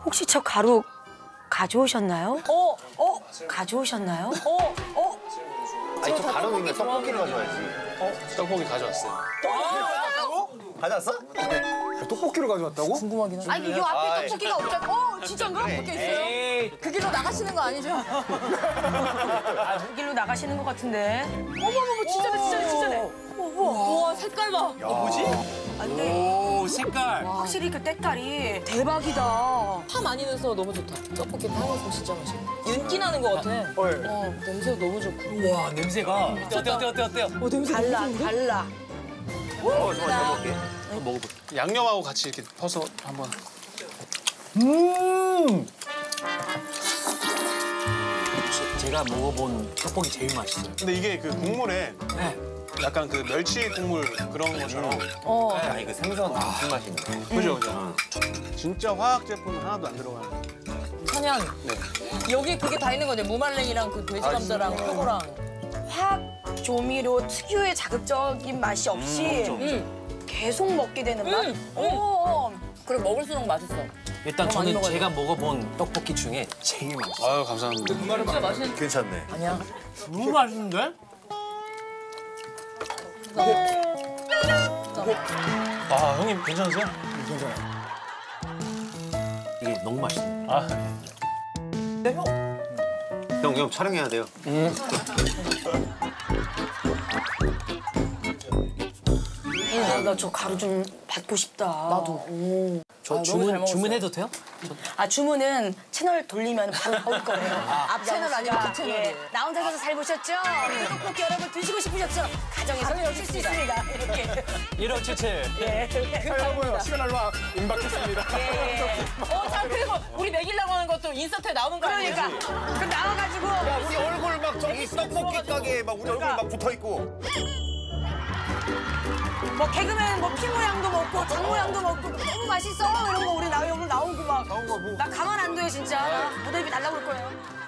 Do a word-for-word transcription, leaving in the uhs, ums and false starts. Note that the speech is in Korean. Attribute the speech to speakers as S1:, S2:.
S1: 혹시 저 가루 가져오셨나요?
S2: 어,
S1: 어? 가져오셨나요?
S2: 어,
S1: 어?
S3: 아니, 저 가려면 떡볶이를 가져와야지.
S4: 어? 떡볶이 가져왔어요.
S3: 가져왔어?
S5: 떡볶이를 가져왔다고?
S2: 궁금하긴 하네.
S1: 아니 이 앞에 떡볶이가 없잖아. 어? 진짠가?
S2: 밖에 있어요? 그 길로 나가시는 거 아니죠?
S1: 아, 그 길로 나가시는 것 같은데. 어머머머 진짜네 진짜네 진짜네.
S2: 우와, 색깔 봐.
S4: 야, 뭐지?
S1: 안 돼.
S4: 오, 색깔.
S1: 확실히 그 때깔이 대박이다.
S2: 파 많이 넣어서 너무 좋다. 떡볶이 파 넣어서 진짜 맛있어. 윤기 나는 것 같아.
S5: 어, 예.
S2: 어, 냄새가 너무 좋고.
S4: 와, 냄새가. 어때, 어때, 어때, 어때요?
S2: 어, 냄새
S1: 달라
S2: 너무 좋은데?
S1: 달라.
S3: 어, 정말 잘 먹게.
S4: 한번 먹어볼게요. 양념하고 같이 이렇게 퍼서 한번.
S5: 음!
S6: 제가 먹어본 떡볶이 제일 맛있어요.
S4: 근데 이게 그 국물에
S6: 네.
S4: 약간 그 멸치 국물 그런 것처럼.
S2: 어.
S3: 아, 이거 생선 무슨 맛이 있네.
S4: 그죠, 그죠? 진짜 화학 제품 하나도 안 들어가요.
S2: 천연.
S4: 네.
S2: 여기 그게 다 있는 거죠. 무말랭이랑 그 돼지 감자랑 표고랑.
S1: 화학 조미료 특유의 자극적인 맛이 없이
S2: 음.
S1: 계속 먹게 되는 맛.
S2: 음.
S1: 오.
S2: 그리고 먹을수록 맛있어.
S6: 일단
S2: 너무 많이
S6: 저는
S2: 먹어야
S6: 제가 먹어본 떡볶이 중에 제일 맛있어요.
S4: 아유, 감사합니다.
S2: 진짜 맛있는.
S3: 괜찮네.
S2: 아니야.
S6: 너무 맛있는데?
S4: 아, 형님 괜찮으세요?
S6: 이게 너무 맛있어요.
S4: 아,
S3: 형, 형 촬영해야 돼요.
S1: 나 저 가루 좀 받고 싶다.
S2: 나도.
S6: 저
S2: 아, 너무 잘
S6: 주문,
S2: 먹었어요.
S6: 주문해도 돼요?
S1: 아 주문은 채널 돌리면 바로 나올 거예요.
S2: 앞 채널 아니고 뒷 채널이에요.
S1: 예. 나 혼자 가서 잘 보셨죠? 떡볶이 여러분 드시고 싶으셨죠? 가정에서 드실 수 있습니다. 이렇게.
S6: 일오칠칠.
S1: 예.
S5: 여러분, 시간 얼마 임박했습니다.
S1: 예.
S2: 어, 자, 그리고 우리 먹이려고 하는 것도 인서트에 나오는 거 아니야?
S1: 그러니까 그 나와가지고
S3: 우리 얼굴 막 저기 떡볶이 가게에 막 우리 얼굴 막 붙어 있고.
S1: 뭐 개그맨 뭐 피 모양도 먹고 장 모양도 먹고 너무 맛있어 이런 거 우리 나 여기 나오고 막 나 가만 안 둬요 진짜. 나 무대비 날라올 거예요.